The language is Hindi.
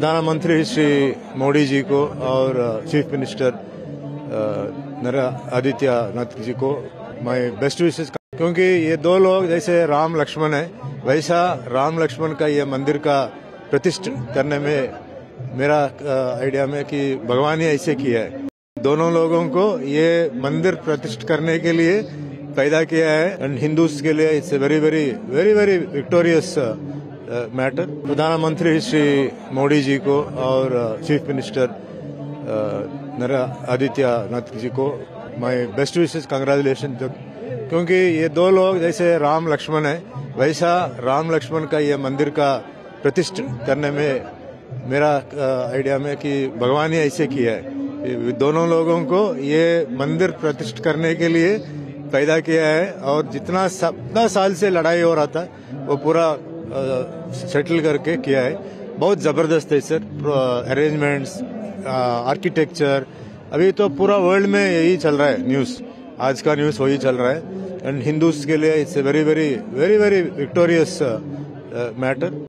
प्रधानमंत्री श्री मोदी जी को और चीफ मिनिस्टर आदित्यनाथ जी को मैं बेस्ट विशेष, क्योंकि ये दो लोग जैसे राम लक्ष्मण है, वैसा राम लक्ष्मण का ये मंदिर का प्रतिष्ठा करने में मेरा आइडिया में कि भगवान ही ऐसे किया है। दोनों लोगों को ये मंदिर प्रतिष्ठा करने के लिए पैदा किया है एंड हिंदूज के लिए it's a very very very very victorious matter. प्रधानमंत्री श्री मोदी जी को और चीफ मिनिस्टर आदित्यनाथ जी को मैं बेस्ट विशेष कांग्रेचुलेशन, क्योंकि ये दो लोग जैसे राम लक्ष्मण है, वैसा राम लक्ष्मण का ये मंदिर का प्रतिष्ठा करने में मेरा आइडिया में कि भगवान ही ऐसे किया है। दोनों लोगों को ये मंदिर प्रतिष्ठा करने के लिए पैदा किया है और जितना साल से लड़ाई हो रहा था वो पूरा सेटल करके किया है। बहुत जबरदस्त है सर, अरेंजमेंट्स, आर्किटेक्चर, अभी तो पूरा वर्ल्ड में यही चल रहा है, न्यूज़ आज का न्यूज़ वही चल रहा है एंड हिंदूज के लिए it's a very very very very victorious matter.